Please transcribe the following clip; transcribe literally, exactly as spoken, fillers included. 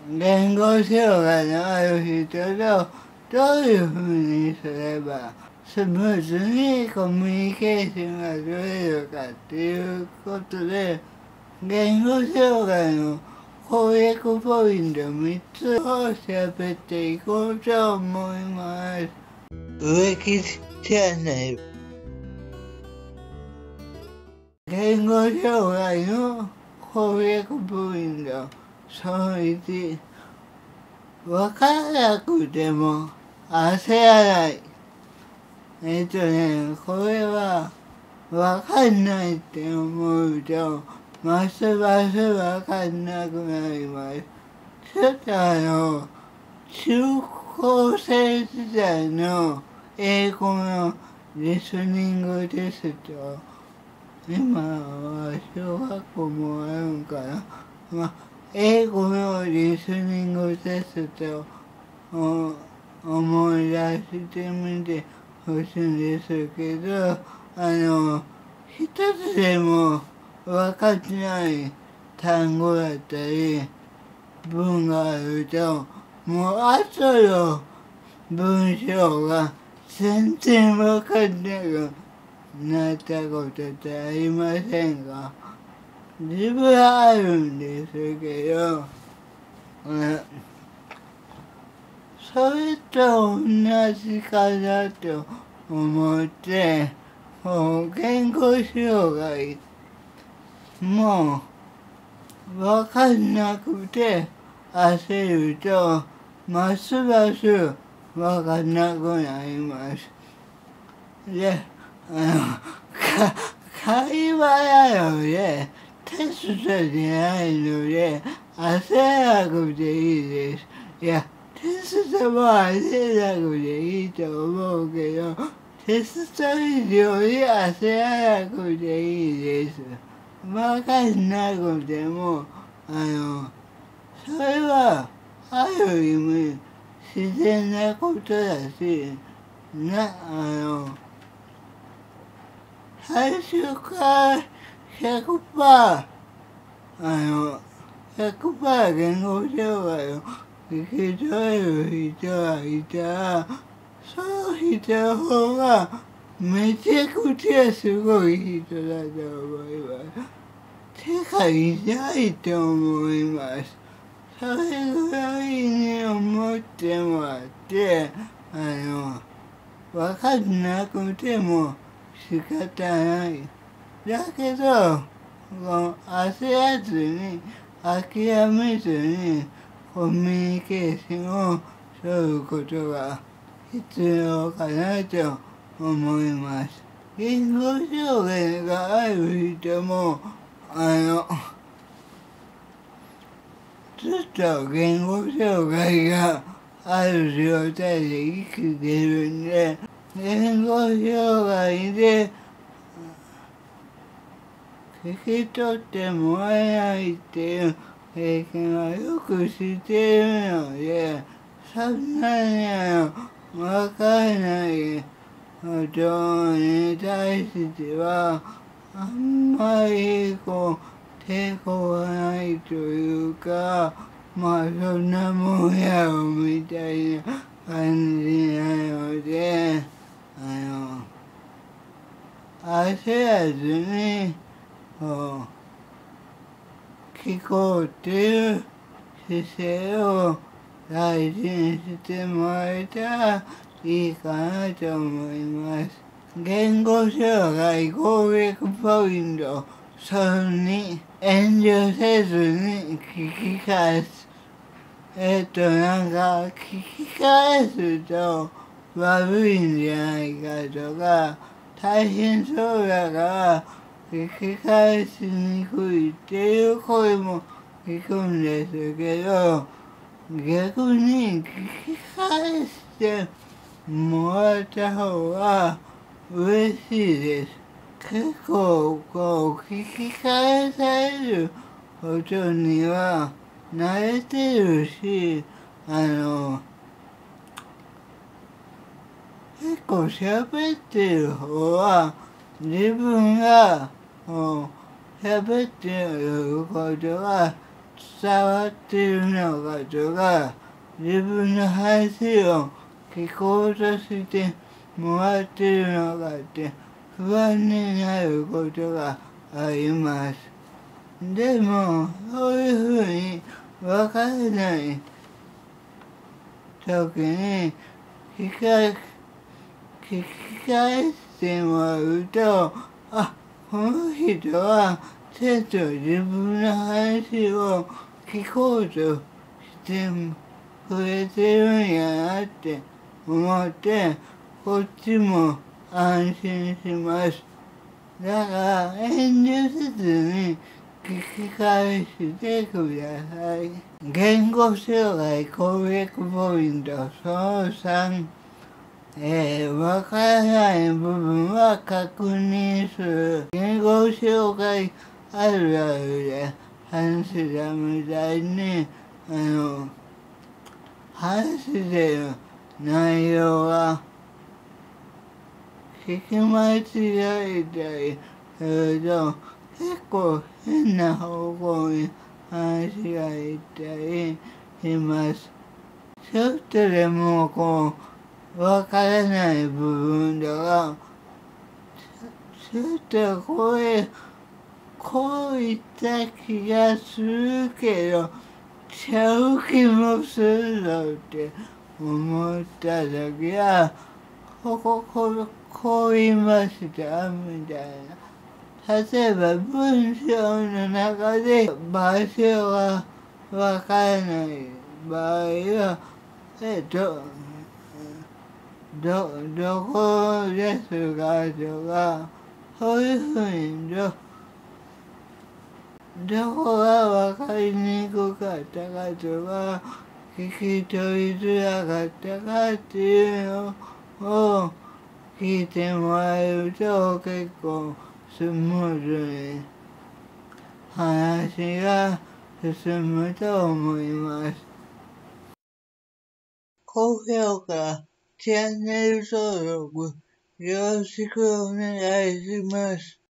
言語障害のある人とどういうふうにすればスムーズにコミュニケーションが取れるかっていうことで、言語障害の攻略ポイントみっつを喋っていこうと思います。植木チャンネル。言語障害の攻略ポイントそのいち、わからなくても焦らない。えっとね、これはわかんないって思うとますますわかんなくなります。ちょっとあの中高生時代の英語のリスニングテスト、今は小学校もあるんかな、まあ、英語のリスニングテストを思い出してみてほしいんですけど、あの一つでも分かってない単語だったり文があると、もう後の文章が全然分かんなくなったことってありませんか？自分はあるんですけど、うん、それと同じかなと思って、もう言語障害も分かんなくて焦るとますます分かんなくなります。で、あのか会話なのでテストじゃないので焦らなくていいです。いや、テストも焦らなくていいと思うけど、テスト以上に焦らなくていいです。分かんなくても、あの、それはある意味自然なことだし、な、あの、最初からひゃくパーセント、あの、ひゃくパーセント 言語障害を聞き取れる人がいたら、その人の方がめちゃくちゃすごい人だと思います。てかいないと思います。それぐらいに思ってもらって、あの、分かんなくても仕方ない。だけど、焦らずに、諦めずに、コミュニケーションを取ることが必要かなと思います。言語障害がある人も、あの、ずっと言語障害がある状態で生きてるんで、言語障害で聞き取ってもらえないっていう経験はよく知っているので、そんなにあのわからないことに対してはあんまりこう抵抗がないというか、まあそんなもんやろみたいな感じなので、あの焦らずにこう聞こうっていう姿勢を大事にしてもらえたらいいかなと思います。言語障害攻略ポイントそのに、遠慮せずに聞き返す。えっとなんか聞き返すと悪いんじゃないかとか、大変そうだから聞き返しにくいっていう声も聞くんですけど、逆に聞き返してもらった方が嬉しいです。結構こう聞き返されることには慣れてるし、あの結構喋ってる方は自分がこう喋ってることが伝わっているのかとか、自分の話を聞こうとしてもらっているのかって不安になることがあります。でも、そういうふうにわからない時に聞か、聞き返してもらうと、あ、この人はちょっと自分の話を聞こうとしてくれてるんやなって思って、こっちも安心します。だから遠慮せずに聞き返してください。言語障害攻略ポイントそのさん、えー、わからない部分は確認する。言語障害あるあるで話したみたいに、あの、話してる内容が聞き間違えたりすると、結構変な方向に話がいったりします。ちょっとでもこう、わからない部分とか、ちょっとこれ、こういった気がするけど、ちゃう気もするぞって思った時は、ここ、こう、こう言いましたみたいな。例えば文章の中で場所がわからない場合は、えっと、ど、どこですかとか、そういうふうにど、どこがわかりにくかったかとか、聞き取りづらかったかっていうのを聞いてもらえると結構スムーズに話が進むと思います。高評価、チャンネル登録よろしくお願いします。